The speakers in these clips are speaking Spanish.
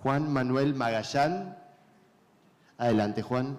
Juan Manuel Magallán. Adelante, Juan.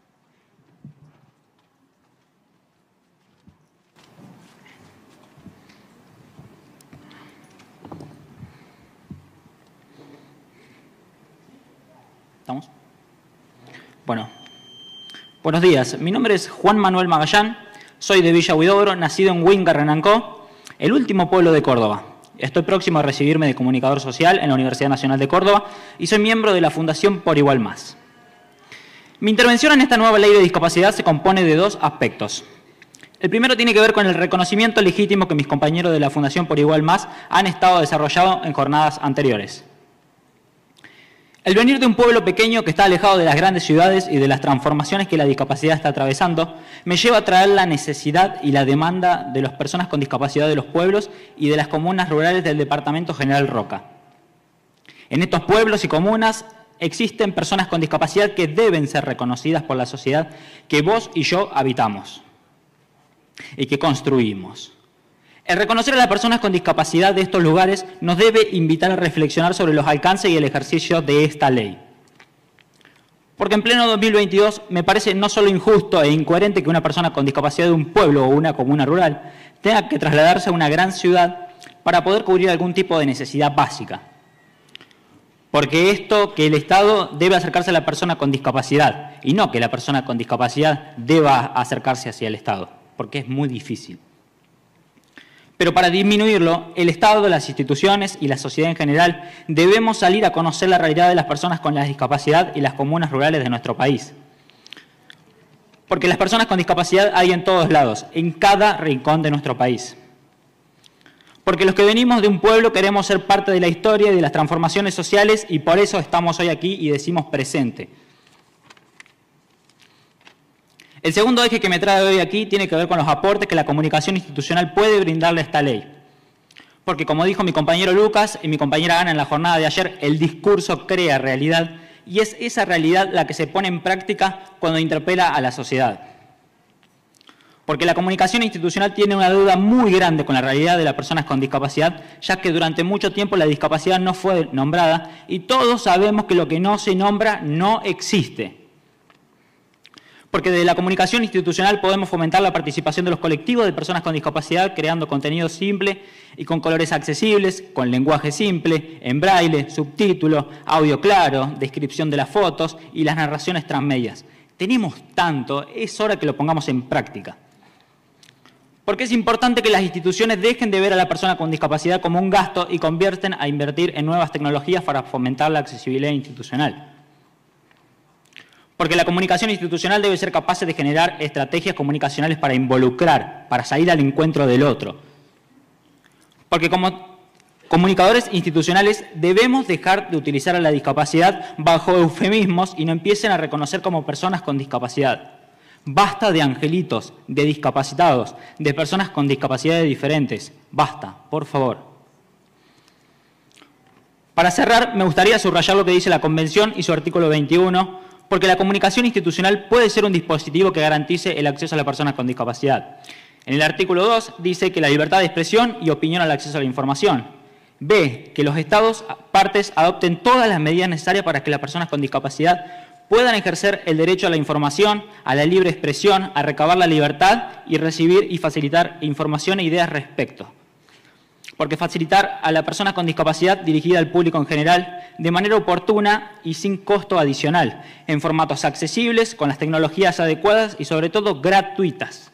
¿Estamos? Bueno, buenos días. Mi nombre es Juan Manuel Magallán, soy de Villa Huidobro, nacido en Huinca, Renancó, el último pueblo de Córdoba. Estoy próximo a recibirme de comunicador social en la Universidad Nacional de Córdoba y soy miembro de la Fundación Por Igual Más. Mi intervención en esta nueva ley de discapacidad se compone de dos aspectos. El primero tiene que ver con el reconocimiento legítimo que mis compañeros de la Fundación Por Igual Más han estado desarrollando en jornadas anteriores. El venir de un pueblo pequeño que está alejado de las grandes ciudades y de las transformaciones que la discapacidad está atravesando, me lleva a traer la necesidad y la demanda de las personas con discapacidad de los pueblos y de las comunas rurales del Departamento General Roca. En estos pueblos y comunas existen personas con discapacidad que deben ser reconocidas por la sociedad que vos y yo habitamos y que construimos. El reconocer a las personas con discapacidad de estos lugares nos debe invitar a reflexionar sobre los alcances y el ejercicio de esta ley. Porque en pleno 2022 me parece no solo injusto e incoherente que una persona con discapacidad de un pueblo o una comuna rural tenga que trasladarse a una gran ciudad para poder cubrir algún tipo de necesidad básica. Porque que el Estado debe acercarse a la persona con discapacidad y no que la persona con discapacidad deba acercarse hacia el Estado, porque es muy difícil. Pero para disminuirlo, el Estado, las instituciones y la sociedad en general debemos salir a conocer la realidad de las personas con la discapacidad y las comunas rurales de nuestro país. Porque las personas con discapacidad hay en todos lados, en cada rincón de nuestro país. Porque los que venimos de un pueblo queremos ser parte de la historia y de las transformaciones sociales y por eso estamos hoy aquí y decimos presente. El segundo eje que me trae hoy aquí tiene que ver con los aportes que la comunicación institucional puede brindarle a esta ley. Porque como dijo mi compañero Lucas y mi compañera Ana en la jornada de ayer, el discurso crea realidad y es esa realidad la que se pone en práctica cuando interpela a la sociedad. Porque la comunicación institucional tiene una deuda muy grande con la realidad de las personas con discapacidad, ya que durante mucho tiempo la discapacidad no fue nombrada y todos sabemos que lo que no se nombra no existe. Porque desde la comunicación institucional podemos fomentar la participación de los colectivos de personas con discapacidad creando contenido simple y con colores accesibles, con lenguaje simple, en braille, subtítulos, audio claro, descripción de las fotos y las narraciones transmedias. Tenemos tanto, es hora que lo pongamos en práctica. Porque es importante que las instituciones dejen de ver a la persona con discapacidad como un gasto y convierten a invertir en nuevas tecnologías para fomentar la accesibilidad institucional. Porque la comunicación institucional debe ser capaz de generar estrategias comunicacionales para involucrar, para salir al encuentro del otro. Porque como comunicadores institucionales debemos dejar de utilizar a la discapacidad bajo eufemismos y no empiecen a reconocer como personas con discapacidad. Basta de angelitos, de discapacitados, de personas con discapacidades diferentes. Basta, por favor. Para cerrar, me gustaría subrayar lo que dice la Convención y su artículo 21, porque la comunicación institucional puede ser un dispositivo que garantice el acceso a la persona con discapacidad. En el artículo 2 dice que la libertad de expresión y opinión al acceso a la información. B, que los Estados partes adopten todas las medidas necesarias para que las personas con discapacidad puedan ejercer el derecho a la información, a la libre expresión, a recabar la libertad y recibir y facilitar información e ideas respecto. Porque facilitar a la persona con discapacidad dirigida al público en general de manera oportuna y sin costo adicional, en formatos accesibles, con las tecnologías adecuadas y sobre todo gratuitas.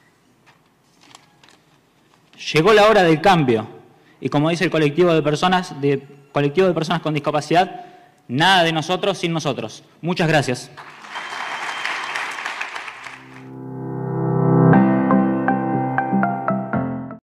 Llegó la hora del cambio y como dice el colectivo de personas con discapacidad, nada de nosotros sin nosotros. Muchas gracias.